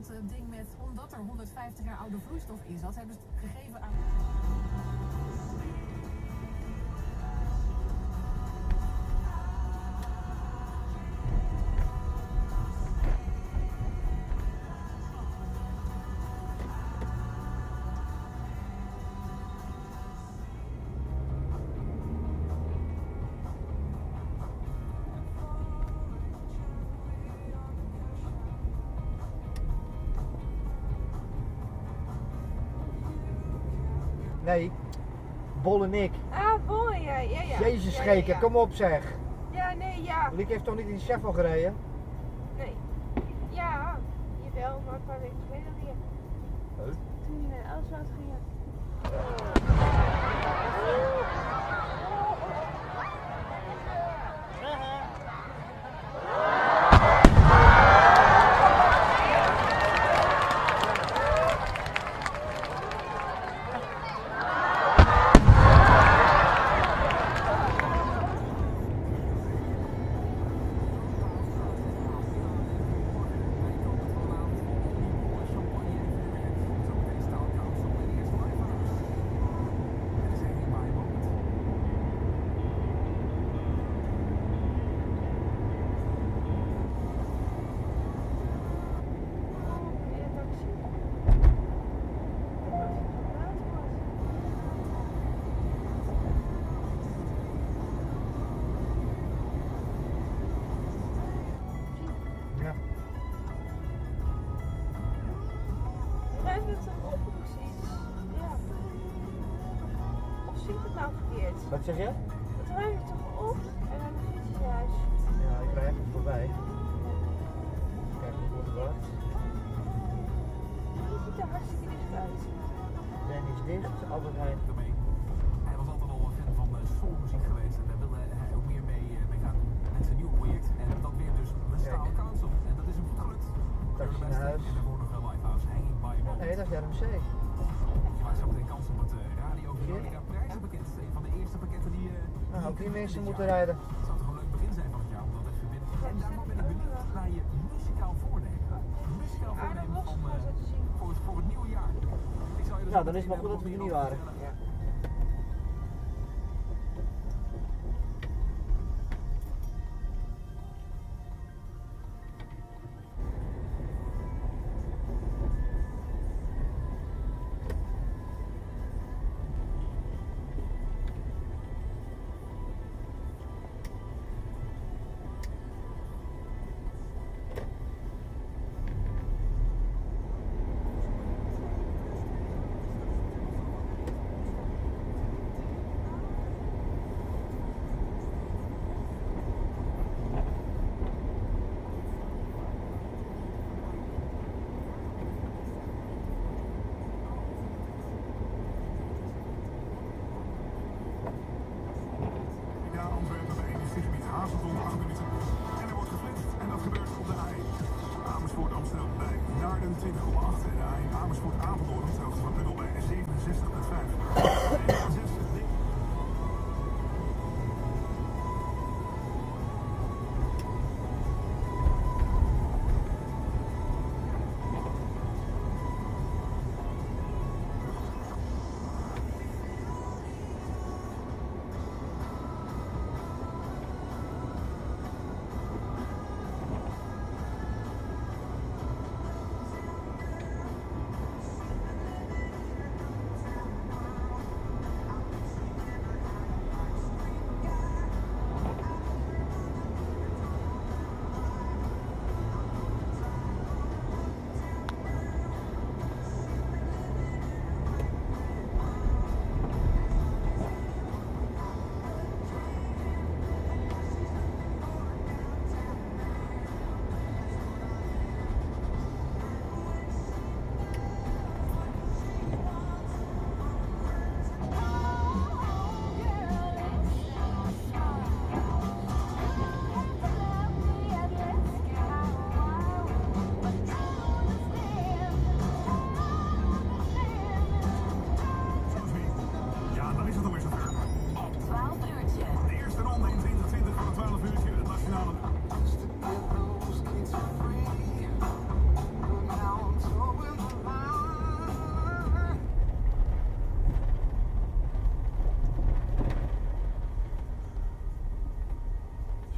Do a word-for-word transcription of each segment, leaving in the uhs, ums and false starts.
dat uh, ding met, omdat er honderdvijftig jaar oude vloeistof in zat, hebben ze het gegeven aan... Nee, Bol en ik. Ah, Bol, ja, ja, ja. Jezus ja, scheken, ja, ja. kom op zeg. Ja, nee, ja. Liek heeft toch niet in de chef al gereden? Nee. Ja, jawel, maar een paar weken geleden weer. Huh? Toen hij naar Elswoud ging. Wat zeg je? Het ruimt toch op en dan fiets je huis. Ja, ik rij even voorbij. Kijk hoe het wordt. Je ziet er hartstikke dicht uit. Ben is dicht, altijd hij. Hij was altijd al een fan van uh, soulmuziek geweest en daar wilde hij ook meer mee, uh, mee gaan doen met zijn nieuwe project. En dat weer dus de Style Council. En dat is hem goed gelukt. Taxi naar huis. En daarvoor nog wel Lifehouse Hanging by a Moment. Nee, dat is R M C. Je maakt zo meteen kans op het uh, radio Veronica prijzenpakket. Een van de eerste pakketten die... Uh, nou, ook die mensen moeten rijden. Het zou toch een leuk begin zijn van het jaar om dat even binnen te gaan. Daarom ben ik benieuwd naar je muzikaal voornemen. Muzikaal voornemen van, uh, voor, het, voor het nieuwe jaar. Ik zou je dus nou, dan is het maar goed dat we hier niet waren. Ja. En er wordt geflitst en dat gebeurt op de A één. Amersfoort Amsterdam bij Naarden twintig komma acht en de A één Amersfoort Apeldoorn op de hoogte van Tunnel bij zevenenzestig komma vijf.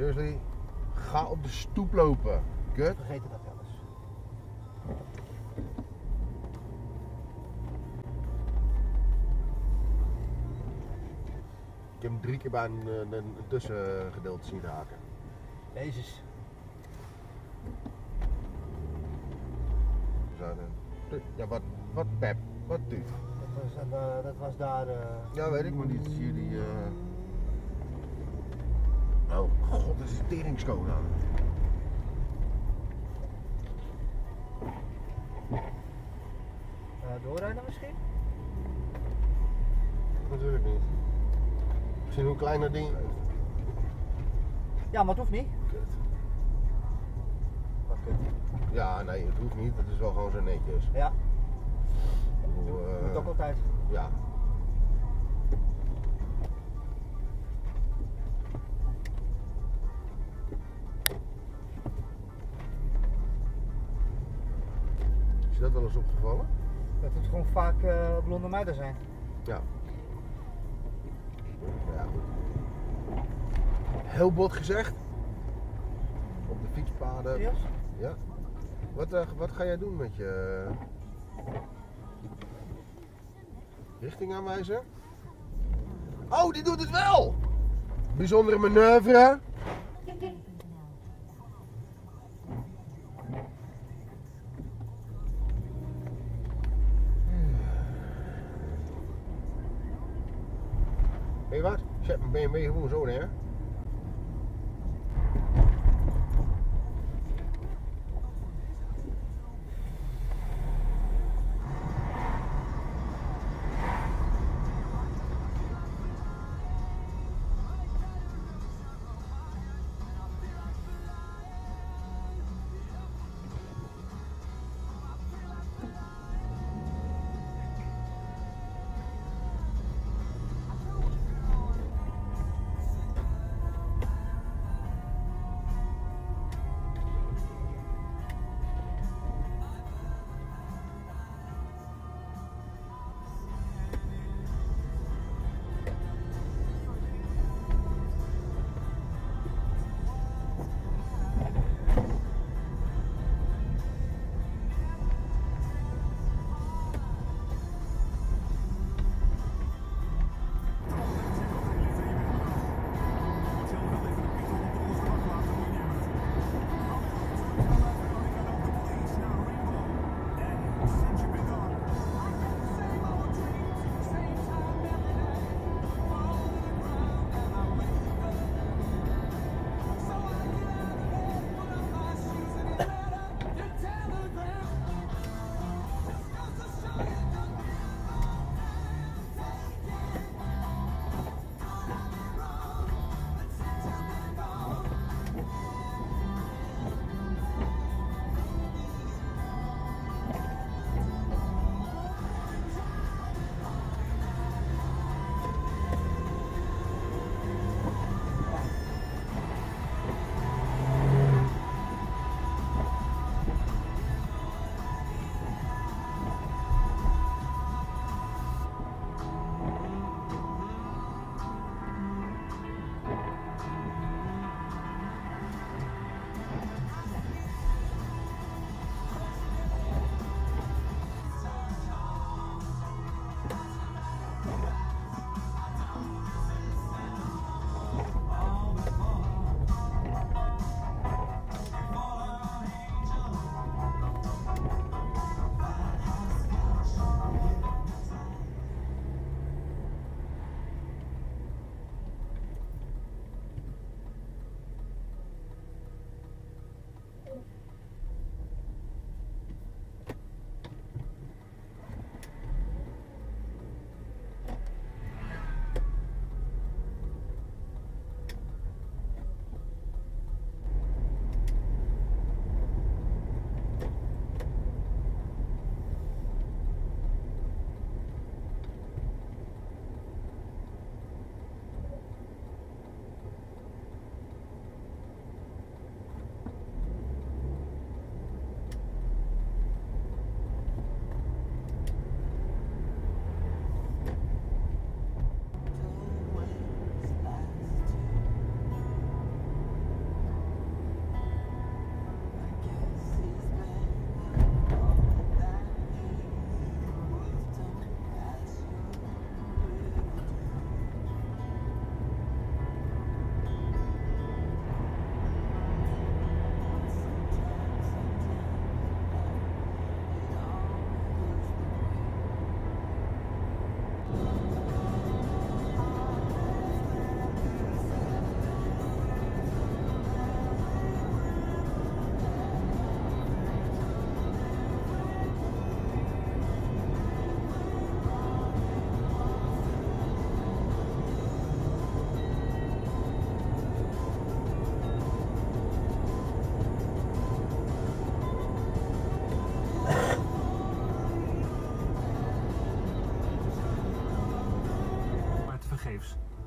Seriously? Ga op de stoep lopen. Kut. Vergeten dat wel eens. Ik heb hem drie keer bij een, een, een tussengedeelte zien raken. Jezus. Ja, wat, wat Pep? Wat tu? Dat was, uh, dat was daar... Uh... Ja, weet ik, maar die zie je die... Uh... Oh, god, dat is een teringskoon aan. Uh, doorrijden misschien? Natuurlijk niet. Misschien hoe klein dat ding... Ja, maar het hoeft niet. Kut. Wat kut. Ja, nee, het hoeft niet. Het is wel gewoon zo netjes. Ja. Hoe, uh... Moet ook altijd. Ja. Is je dat wel eens opgevallen? Dat het gewoon vaak uh, blonde meiden zijn. Ja. Ja, goed. Heel bot gezegd. Op de fietspaden. Serieus? Ja. Wat, uh, wat ga jij doen met je richting aanwijzen? Oh, die doet het wel! Bijzondere manoeuvre. Weet je wat? Zet mijn B M W gewoon zo neer.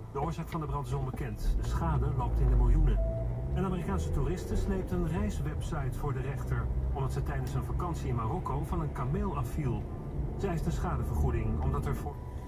De oorzaak van de brand is onbekend. De schade loopt in de miljoenen. Een Amerikaanse toeriste sleept een reiswebsite voor de rechter, omdat ze tijdens een vakantie in Marokko van een kameel afviel. Zij eist een schadevergoeding, omdat er voor...